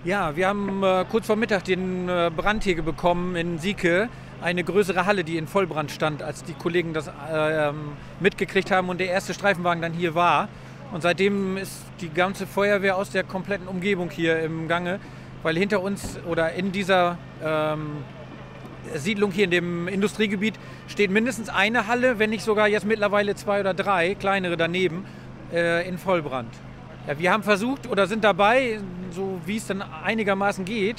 Ja, wir haben kurz vor Mittag den Brand hier bekommen in Sieke. Eine größere Halle, die in Vollbrand stand, als die Kollegen das mitgekriegt haben und der erste Streifenwagen dann hier war. Und seitdem ist die ganze Feuerwehr aus der kompletten Umgebung hier im Gange, weil hinter uns oder in dieser Siedlung hier in dem Industriegebiet steht mindestens eine Halle, wenn nicht sogar jetzt mittlerweile 2 oder 3 kleinere daneben, in Vollbrand. Ja, wir haben versucht oder sind dabei, so wie es dann einigermaßen geht,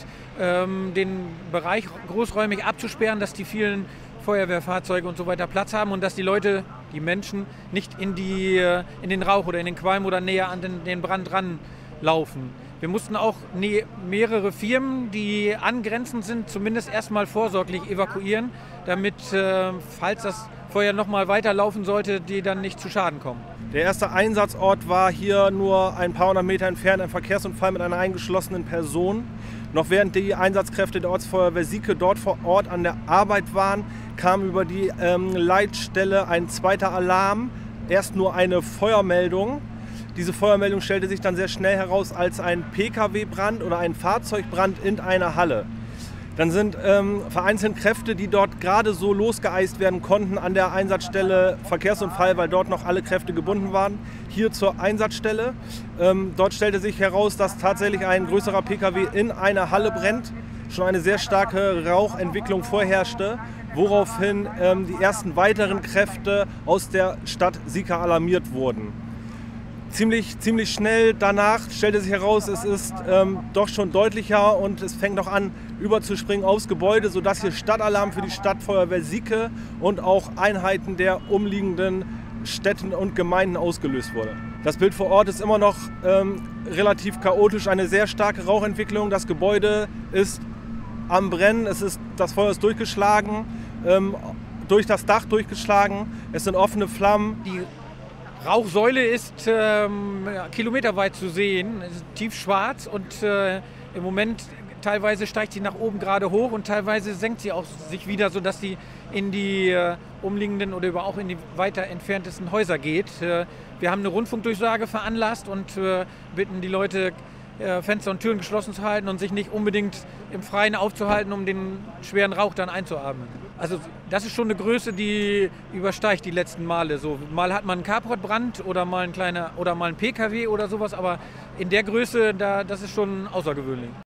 den Bereich großräumig abzusperren, dass die vielen Feuerwehrfahrzeuge und so weiter Platz haben und dass die Leute, die Menschen, nicht in den Rauch oder in den Qualm oder näher an den Brand ranlaufen. Wir mussten auch mehrere Firmen, die angrenzend sind, zumindest erstmal vorsorglich evakuieren, damit, falls das Feuer noch mal weiterlaufen sollte, die dann nicht zu Schaden kommen. Der erste Einsatzort war hier nur ein paar hundert Meter entfernt, ein Verkehrsunfall mit einer eingeschlossenen Person. Noch während die Einsatzkräfte der Ortsfeuerwehr Sieke dort vor Ort an der Arbeit waren, kam über die Leitstelle ein zweiter Alarm, erst nur eine Feuermeldung. Diese Feuermeldung stellte sich dann sehr schnell heraus als ein Pkw-Brand oder ein Fahrzeugbrand in einer Halle. Dann sind vereinzelt Kräfte, die dort gerade so losgeeist werden konnten, an der Einsatzstelle Verkehrsunfall, weil dort noch alle Kräfte gebunden waren, hier zur Einsatzstelle. Dort stellte sich heraus, dass tatsächlich ein größerer Pkw in einer Halle brennt. Schon eine sehr starke Rauchentwicklung vorherrschte, woraufhin die ersten weiteren Kräfte aus der Stadt Sieke alarmiert wurden. Ziemlich schnell danach stellte sich heraus, es ist doch schon deutlicher und es fängt noch an überzuspringen aufs Gebäude, sodass hier Stadtalarm für die Stadtfeuerwehr Sieke und auch Einheiten der umliegenden Städten und Gemeinden ausgelöst wurde. Das Bild vor Ort ist immer noch relativ chaotisch, eine sehr starke Rauchentwicklung. Das Gebäude ist am Brennen, das Feuer ist durchgeschlagen, durch das Dach durchgeschlagen, es sind offene Flammen. Die Rauchsäule ist kilometerweit zu sehen, ist tiefschwarz und im Moment teilweise steigt sie nach oben gerade hoch und teilweise senkt sie auch sich wieder, sodass sie in die umliegenden oder auch in die weiter entferntesten Häuser geht. Wir haben eine Rundfunkdurchsage veranlasst und bitten die Leute, Fenster und Türen geschlossen zu halten und sich nicht unbedingt im Freien aufzuhalten, um den schweren Rauch dann einzuatmen. Also das ist schon eine Größe, die übersteigt die letzten Male. So, mal hat man einen Carportbrand oder mal ein Pkw oder sowas, aber in der Größe, das ist schon außergewöhnlich.